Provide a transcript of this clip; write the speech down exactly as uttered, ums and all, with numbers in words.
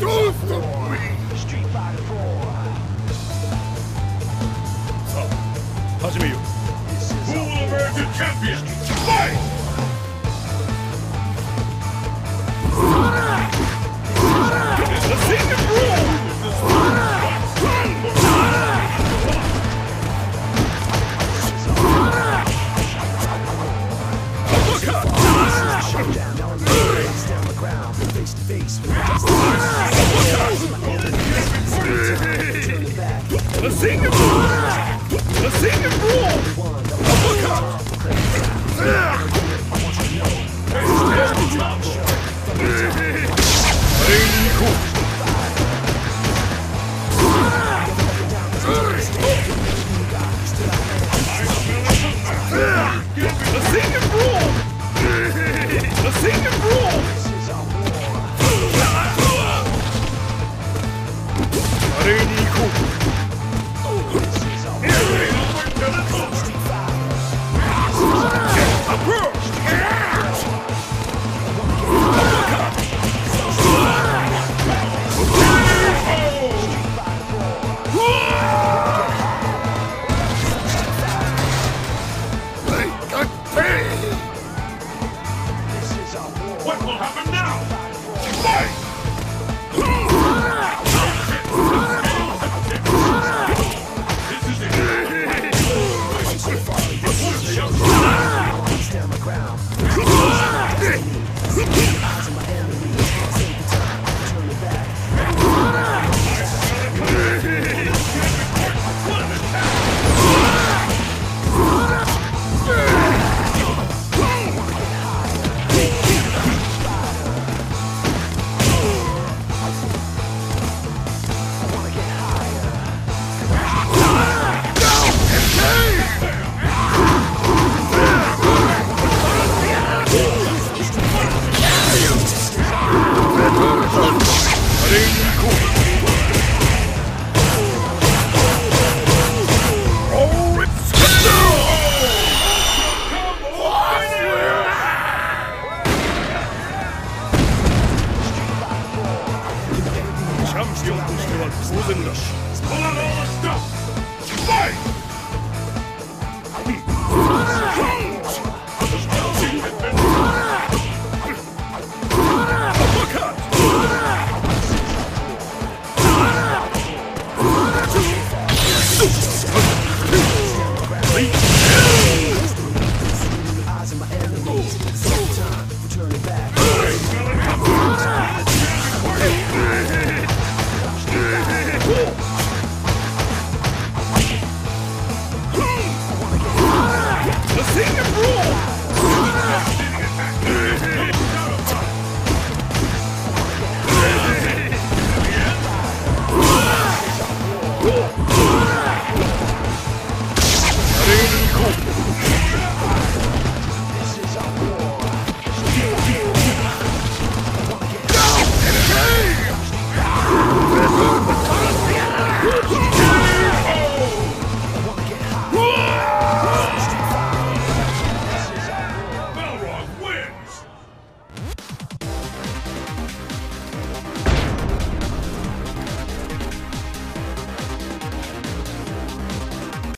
さあ始めよう。 Who will emerge a champion? Fight! The singing rule! The singing rule! The singing rule! What will happen now? Fight! This is it. Stand my ground. Eyes on my enemy. Take the time to turn it back. 챔피언としては当然だし。